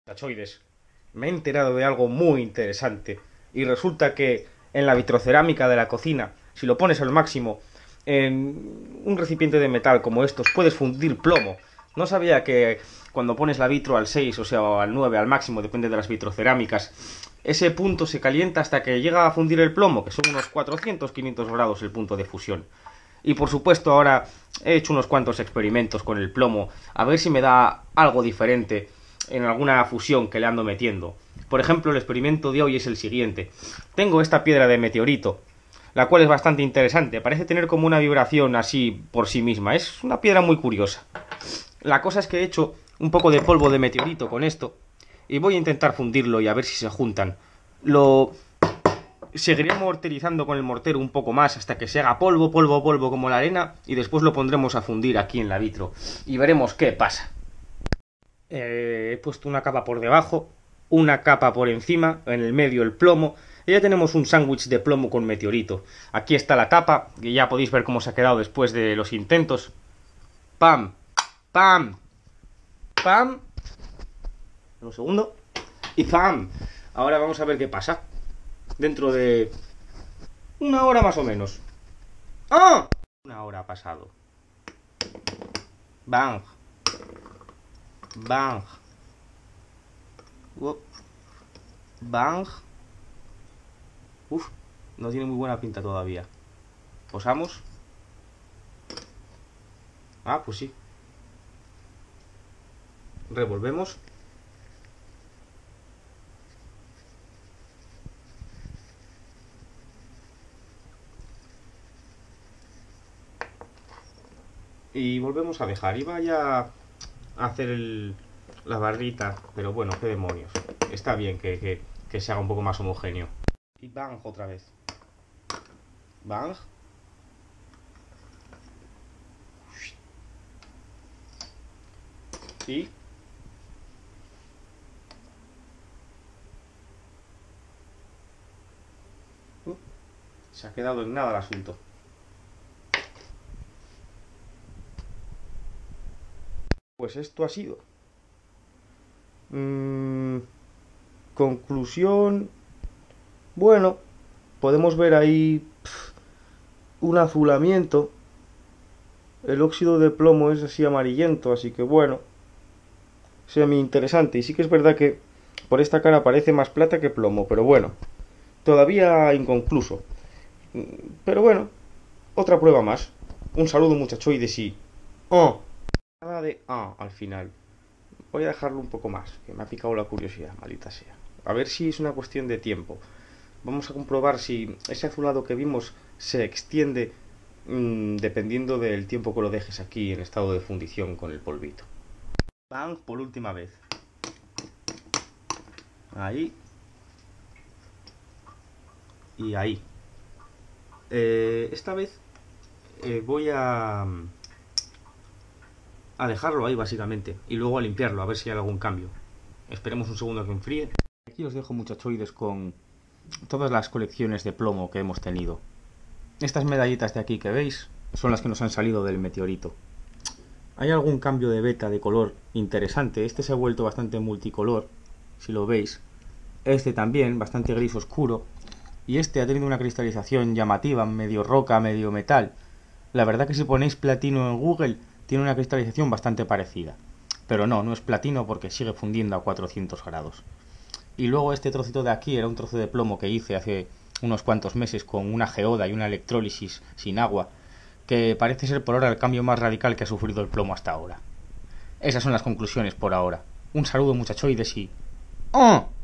Muchachoides, me he enterado de algo muy interesante y resulta que en la vitrocerámica de la cocina, si lo pones al máximo en un recipiente de metal como estos, puedes fundir plomo. No sabía que cuando pones la vitro al 6, o sea, al 9, al máximo, depende de las vitrocerámicas, ese punto se calienta hasta que llega a fundir el plomo, que son unos 400-500 grados el punto de fusión. Y por supuesto ahora he hecho unos cuantos experimentos con el plomo, a ver si me da algo diferente en alguna fusión que le ando metiendo. Por ejemplo, el experimento de hoy es el siguiente. Tengo esta piedra de meteorito, la cual es bastante interesante. Parece tener como una vibración así por sí misma. Es una piedra muy curiosa. La cosa es que he hecho un poco de polvo de meteorito con esto y voy a intentar fundirlo y a ver si se juntan. Lo seguiré morterizando con el mortero un poco más hasta que se haga polvo, polvo, polvo como la arena y después lo pondremos a fundir aquí en la vitro y veremos qué pasa. He puesto una capa por debajo, una capa por encima, en el medio el plomo, y ya tenemos un sándwich de plomo con meteorito. Aquí está la tapa, que ya podéis ver cómo se ha quedado después de los intentos. ¡Pam! ¡Pam! ¡Pam! Un segundo. Y ¡pam! Ahora vamos a ver qué pasa. Dentro de una hora más o menos. ¡Ah! Una hora ha pasado. ¡Bang! ¡Bang! Bang. Uf, no tiene muy buena pinta todavía. Posamos. Ah, pues sí. Revolvemos. Y volvemos a dejar. Y vaya a hacer la barrita. Pero bueno, qué demonios. Está bien que se haga un poco más homogéneo. Y bang otra vez. Bang. Y se ha quedado en nada el asunto. Pues esto ha sido. Conclusión. Bueno, podemos ver ahí un azulamiento. El óxido de plomo es así amarillento, así que bueno, semi interesante. Y sí que es verdad que por esta cara parece más plata que plomo, pero bueno, todavía inconcluso. Pero bueno, otra prueba más. Un saludo muchachoides y... ¡Oh! Nada de al final. Voy a dejarlo un poco más, que me ha picado la curiosidad, maldita sea. A ver si es una cuestión de tiempo. Vamos a comprobar si ese azulado que vimos se extiende dependiendo del tiempo que lo dejes aquí en estado de fundición con el polvito. Bang por última vez. Ahí. Y ahí. Esta vez voy a dejarlo ahí básicamente y luego a limpiarlo a ver si hay algún cambio. Esperemos un segundo a que enfríe. Aquí os dejo muchachoides con todas las colecciones de plomo que hemos tenido. Estas medallitas de aquí que veis son las que nos han salido del meteorito. Hay algún cambio de beta de color interesante. Este se ha vuelto bastante multicolor, si lo veis. Este también, bastante gris oscuro. Y este ha tenido una cristalización llamativa, medio roca, medio metal. La verdad que si ponéis platino en Google, tiene una cristalización bastante parecida. Pero no es platino porque sigue fundiendo a 400 grados. Y luego este trocito de aquí era un trozo de plomo que hice hace unos cuantos meses con una geoda y una electrólisis sin agua, que parece ser por ahora el cambio más radical que ha sufrido el plomo hasta ahora. Esas son las conclusiones por ahora. Un saludo muchachoides y... ¡Oh!